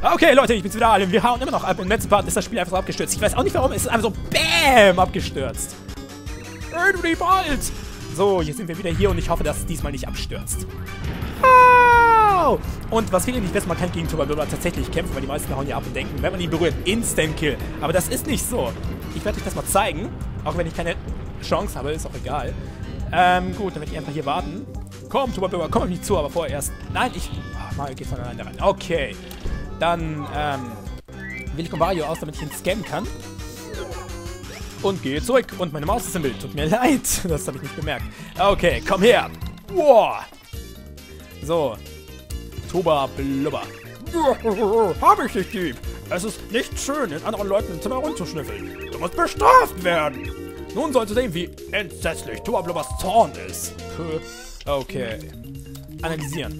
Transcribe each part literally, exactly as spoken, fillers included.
Okay, Leute, ich bin's wieder alle. Wir hauen immer noch ab. Im letzten Part ist das Spiel einfach so abgestürzt. Ich weiß auch nicht warum. Es ist einfach so BÄM abgestürzt. Irgendwie bald. So, jetzt sind wir wieder hier und ich hoffe, dass es diesmal nicht abstürzt. Oh! Und was viele nicht wissen, man kann gegen Tuba tatsächlich kämpfen, weil die meisten hauen ja ab und denken, wenn man ihn berührt, Instant Kill. Aber das ist nicht so. Ich werde euch das mal zeigen. Auch wenn ich keine Chance habe, ist auch egal. Ähm, gut, dann werde ich einfach hier warten. Komm, Tuba, komm auf mich zu, aber vorher erst... Nein, ich... Oh, Mario geht von alleine rein. Okay. Dann, ähm... wähle ich Wario aus, damit ich ihn scannen kann. Und gehe zurück. Und meine Maus ist im Bild. Tut mir leid. Das habe ich nicht gemerkt. Okay, komm her. Wow. So. Tuba Blubber. Hab ich dich, Dieb. Es ist nicht schön, in anderen Leuten im Zimmer rumzuschnüffeln. Du musst bestraft werden. Nun sollst du sehen, wie entsetzlich Tuba Blubbers Zorn ist. Okay. Analysieren.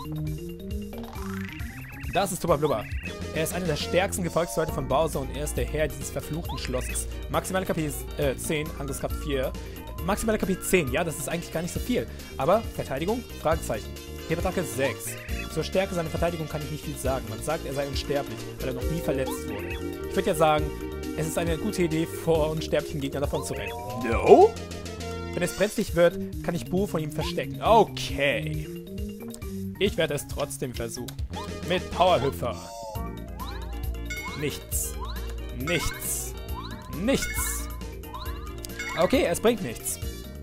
Das ist Tuba Blubber. Er ist einer der stärksten Gefolgsleute von Bowser und er ist der Herr dieses verfluchten Schlosses. Maximale K P äh, zehn, Angriffskraft vier. Maximale K P zehn, ja, das ist eigentlich gar nicht so viel. Aber Verteidigung? Fragezeichen. Hebattacke sechs. Zur Stärke seiner Verteidigung kann ich nicht viel sagen. Man sagt, er sei unsterblich, weil er noch nie verletzt wurde. Ich würde ja sagen, es ist eine gute Idee, vor unsterblichen Gegnern davon zu rennen. No? Wenn es brenzlig wird, kann ich Boo von ihm verstecken. Okay. Ich werde es trotzdem versuchen. Mit Powerhüpfer. Nichts. Nichts. Nichts. Okay, es bringt nichts.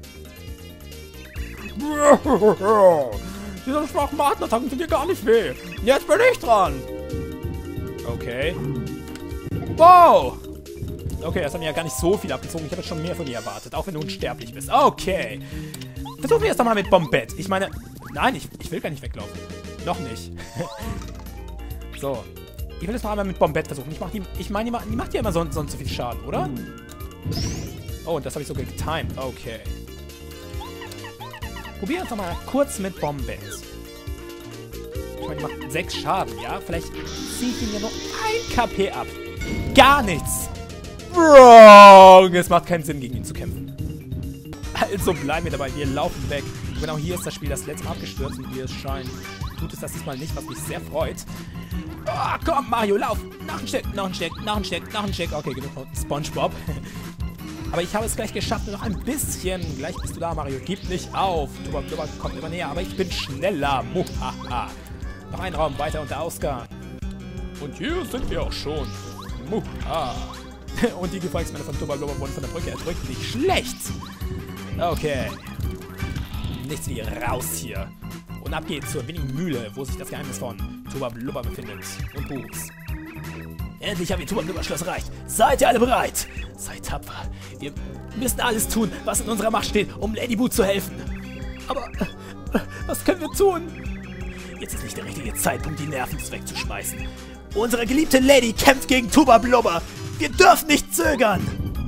Diese schwachen Martenattacken tun dir gar nicht weh. Jetzt bin ich dran. Okay. Wow. Okay, das hat mir ja gar nicht so viel abgezogen. Ich habe jetzt schon mehr von dir erwartet, auch wenn du unsterblich bist. Okay. Versuchen wir erst einmal mit Bombette. Ich meine... Nein, ich, ich will gar nicht weglaufen. Noch nicht. So. Ich will das noch einmal mit Bombette versuchen. Ich, mach die, ich meine, die macht ja immer sonst, sonst so viel Schaden, oder? Oh, und das habe ich sogar getimed. Okay. Probieren wir es nochmal kurz mit Bombette. Ich meine, die macht sechs Schaden, ja? Vielleicht ziehe ich ihm ja nur ein K P ab. Gar nichts. Wrong. Es macht keinen Sinn, gegen ihn zu kämpfen. Also bleiben wir dabei. Wir laufen weg. Und genau hier ist das Spiel das letzte Mal abgestürzt. Und wie es scheint, tut es das diesmal nicht, was mich sehr freut. Oh, komm, Mario, lauf! Nach ein Stück, noch ein Stück, noch ein Stück, noch ein Stück. Okay, genug von SpongeBob. Aber ich habe es gleich geschafft, nur noch ein bisschen. Gleich bist du da, Mario. Gib nicht auf. Tuba Blubber kommt immer näher, aber ich bin schneller. Muhaha. Noch ein Raum weiter unter Ausgang. Und hier sind wir auch schon. Muha. Und die Gefolgsmänner von Tuba Blubber wurden von der Brücke erdrückt. Nicht schlecht. Okay. Nichts wie raus hier. Und ab geht's zur winnigen Mühle, wo sich das Geheimnis von Tuba Blubber befindet. Und Buchs. Endlich haben wir Tuba Blubber Schloss erreicht. Seid ihr alle bereit? Seid tapfer. Wir müssen alles tun, was in unserer Macht steht, um Lady Boo zu helfen. Aber äh, was können wir tun? Jetzt ist nicht der richtige Zeitpunkt, die Nerven wegzuschmeißen. Unsere geliebte Lady kämpft gegen Tuba Blubber. Wir dürfen nicht zögern.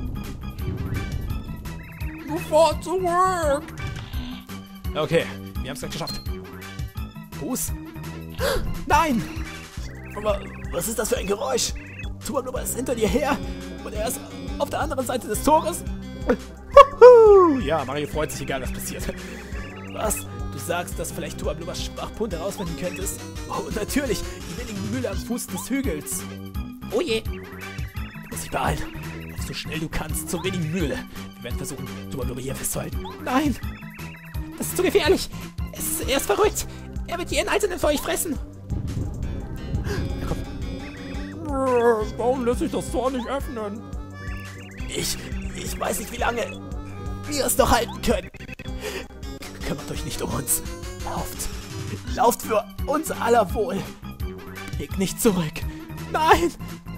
Sofort zurück. Okay, wir haben es gleich geschafft. Fuß? Nein! Aber was ist das für ein Geräusch? Tuba Blubber ist hinter dir her und er ist auf der anderen Seite des Tores. Ja, Mario freut sich, egal was passiert. Was? Du sagst, dass vielleicht Tuba Blubbers Schwachpunkt herausfinden könntest? Oh, natürlich! Die windige Mühle am Fuß des Hügels. Oh je! Du musst dich beeilen. Lauf so schnell du kannst zur windigen Mühle. Wir werden versuchen, Tuba Blubber hier festzuhalten. Nein! Das ist zu gefährlich! Es, er ist verrückt! Er wird jeden einzelnen von euch fressen! Er kommt. Warum lässt sich das Tor nicht öffnen? Ich... ich weiß nicht, wie lange wir es noch halten können. Kümmert euch nicht um uns. Lauft. Lauft für uns aller Wohl. Legt nicht zurück. Nein!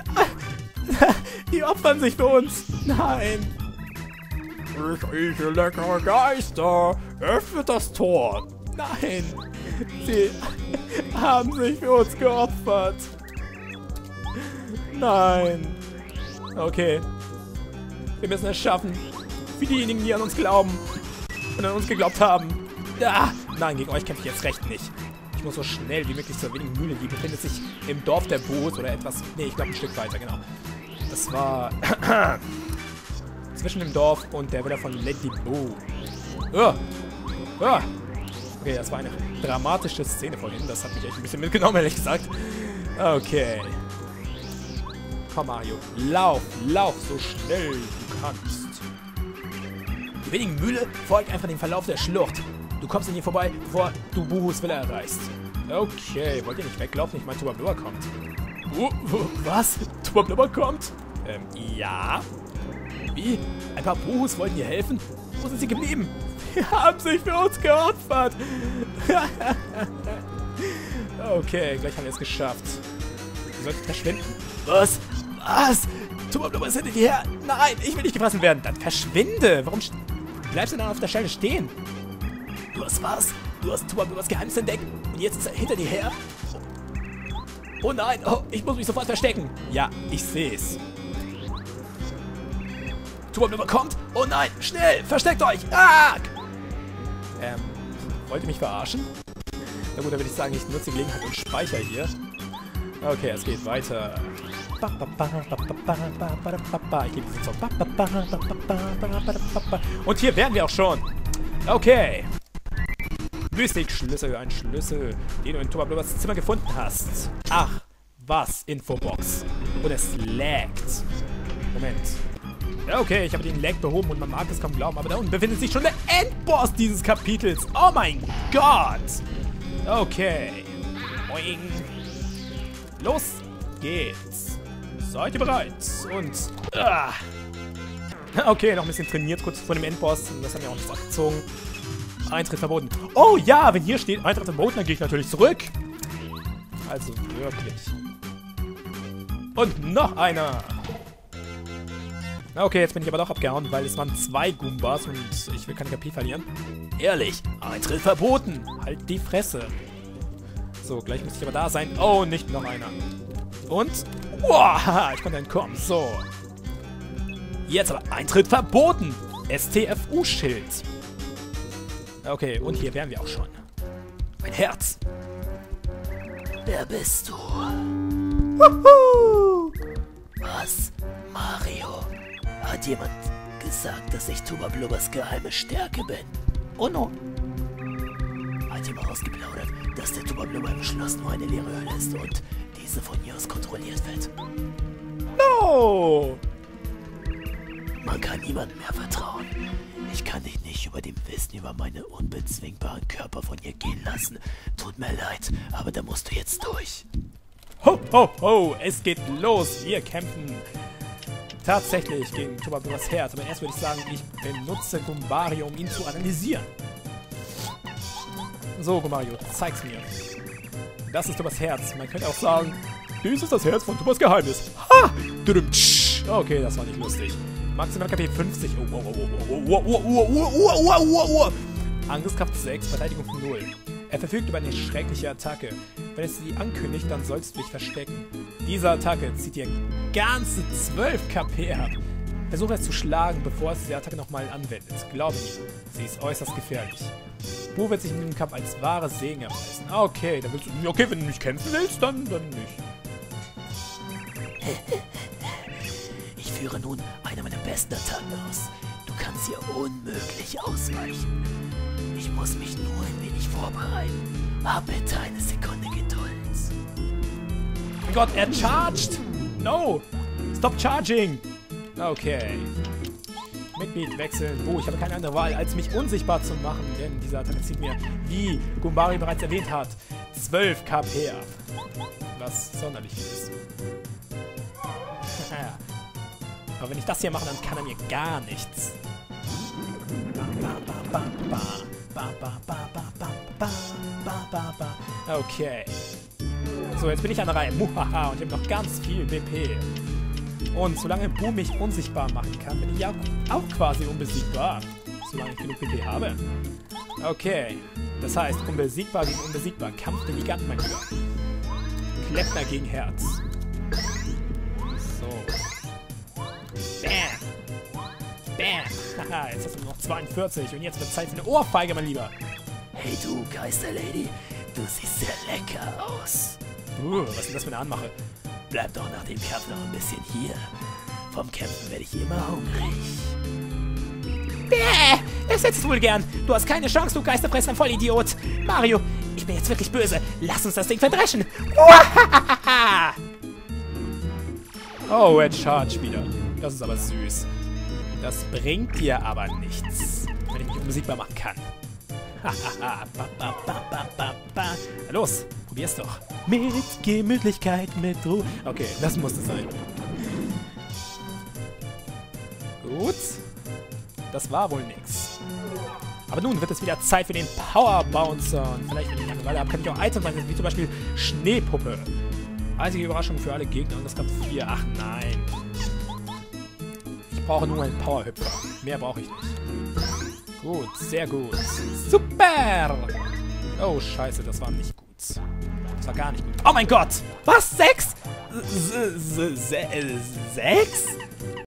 Die opfern sich für uns. Nein! Ich rieche leckere Geister. Öffnet das Tor. Nein! Sie haben sich für uns geopfert. Nein. Okay. Wir müssen es schaffen. Für diejenigen, die an uns glauben. Und an uns geglaubt haben. Ah, nein, gegen euch kämpfe ich jetzt recht nicht. Ich muss so schnell wie möglich zur windigen Mühle. Die befindet sich im Dorf der Boos oder etwas... Nee, ich glaube ein Stück weiter, genau. Das war... zwischen dem Dorf und der Villa von Lady Boo. Oh. Oh. Okay, das war eine dramatische Szene vorhin. Das hat mich echt ein bisschen mitgenommen, ehrlich gesagt. Okay. Komm, Mario. Lauf, lauf so schnell du kannst. Die wenigen Mühle folgt einfach dem Verlauf der Schlucht. Du kommst an ihr vorbei, bevor du Buhus Villa erreichst. Okay, wollt ihr nicht weglaufen? Ich meine, Tuba Blubber kommt. Oh, was? Tuba Blubber kommt? Ähm, ja. Wie? Ein paar Buhus wollten dir helfen? Wo sind sie geblieben? Sie haben sich für uns geopfert. Okay, gleich haben wir es geschafft. Wir sollten verschwinden. Was? Was? Tuba Blubber ist hinter dir her. Nein, ich will nicht gefressen werden. Dann verschwinde. Warum bleibst du dann auf der Stelle stehen? Du hast was? Du hast Tuba Blubbers Geheimnis entdeckt und jetzt ist er hinter dir her? Oh nein, oh, ich muss mich sofort verstecken. Ja, ich sehe es. Tuba Blubber kommt. Oh nein, schnell, versteckt euch. Ah! Ähm, wollt ihr mich verarschen? Na gut, dann würde ich sagen, ich nutze die Gelegenheit und speichere hier. Okay, es geht weiter. Ich liebe diesen Song. Und hier wären wir auch schon. Okay. Mystik-Schlüssel, ein Schlüssel, den du in Tuba Blubbers Zimmer gefunden hast. Ach, was? Infobox. Und es laggt. Moment. Okay, ich habe den Lag behoben und man mag es kaum glauben, aber da unten befindet sich schon der Endboss dieses Kapitels. Oh mein Gott. Okay. Boing. Los geht's. Seid ihr bereit? Und... Ah. Okay, noch ein bisschen trainiert, kurz vor dem Endboss. Und das hat mir auch nichts abgezogen. Eintritt verboten. Oh ja, wenn hier steht Eintritt verboten, dann gehe ich natürlich zurück. Also wirklich. Und noch einer. Okay, jetzt bin ich aber doch abgehauen, weil es waren zwei Goombas und ich will keine K P verlieren. Ehrlich, Eintritt verboten. Halt die Fresse. So, gleich muss ich aber da sein. Oh, nicht noch einer. Und? Wow, ich konnte entkommen. So. Jetzt aber Eintritt verboten. S T F U-Schild. Okay, und hier wären wir auch schon. Mein Herz. Wer bist du? Wuhu! Was? Mario? Hat jemand gesagt, dass ich Tuba Blubbers geheime Stärke bin? Oh no. Hat jemand ausgeplaudert, dass der Tuba Blubber im Schloss nur eine leere Höhle ist und diese von hier aus kontrolliert wird? No! Man kann niemandem mehr vertrauen. Ich kann dich nicht über dem Wissen über meine unbezwingbaren Körper von ihr gehen lassen. Tut mir leid, aber da musst du jetzt durch. Ho, ho, ho! Es geht los! Wir kämpfen tatsächlich gegen Tuba Blubbers Herz. Aber erst würde ich sagen, ich benutze Goombario, um ihn zu analysieren. So, Goombario, zeig's mir. Das ist Tubas Herz. Man könnte auch sagen, dies ist das Herz von Tubas Geheimnis. Ha! Okay, das war nicht lustig. Maximal K P fünfzig. Oh, oh, oh, oh, oh, oh, oh, oh, oh, oh, oh. Angriffskraft sechs, Verteidigung null. Er verfügt über eine schreckliche Attacke. Wenn es sie ankündigt, dann sollst du dich verstecken. Diese Attacke zieht dir ganze zwölf K P ab. Versuche es zu schlagen, bevor es diese Attacke nochmal anwendet. Glaube mir, sie ist äußerst gefährlich. Buh wird sich in diesem Kampf als wahre Segen erweisen. Okay, dann willst du. Okay, wenn du nicht kämpfen willst, dann, dann nicht. Ich führe nun eine meiner besten Attacken aus. Du kannst hier unmöglich ausweichen. Ich muss mich nur ein wenig vorbereiten. Hab bitte eine Sekunde Geduld. Oh mein Gott, er charged! No! Stop charging! Okay. Mitglied wechseln. Oh, ich habe keine andere Wahl, als mich unsichtbar zu machen, denn diese Attacke zieht mir, wie Goombario bereits erwähnt hat, zwölf K P ab. Was sonderlich viel ist. Aber wenn ich das hier mache, dann kann er mir gar nichts. Okay. So, jetzt bin ich an der Reihe. Muhaha, und ich habe noch ganz viel B P. Und solange Buh mich unsichtbar machen kann, bin ich ja auch quasi unbesiegbar. Solange ich genug B P habe. Okay. Das heißt, unbesiegbar gegen unbesiegbar. Kampf der Giganten, mein Lieber. Kleppner gegen Herz. So. Bam. Bam. Haha, jetzt hast du noch zweiundvierzig. Und jetzt wird Zeit für eine Ohrfeige, mein Lieber. Hey du, Geisterlady. Du siehst sehr lecker aus. Uh, was ist denn das für eine Anmache? Bleib doch nach dem Kampf noch ein bisschen hier. Vom Kämpfen werde ich immer hungrig. Bäh, das hättest du wohl gern. Du hast keine Chance, du geisterfressender Vollidiot. Mario, Ich bin jetzt wirklich böse. Lass uns das Ding verdreschen. Oh, Red Charge wieder. Das ist aber süß. Das bringt dir aber nichts, wenn ich mich unbesiegbar machen kann. Los, probier's doch. Mit Gemütlichkeit, mit Ruhe. Okay, das musste sein. Gut. Das war wohl nix. Aber nun wird es wieder Zeit für den Power Bouncer. Und vielleicht, wenn ich eine Weile habe, kann ich auch Items einsetzen, wie zum Beispiel Schneepuppe. Einzige Überraschung für alle Gegner und das Kampf vier. Ach nein. Ich brauche nur einen Powerhüpfer. Mehr brauche ich nicht. Gut, sehr gut. Super! Oh, scheiße, das war nicht gut. Das war gar nicht gut. Oh mein Gott! Was? Sechs? S -s -s Sechs?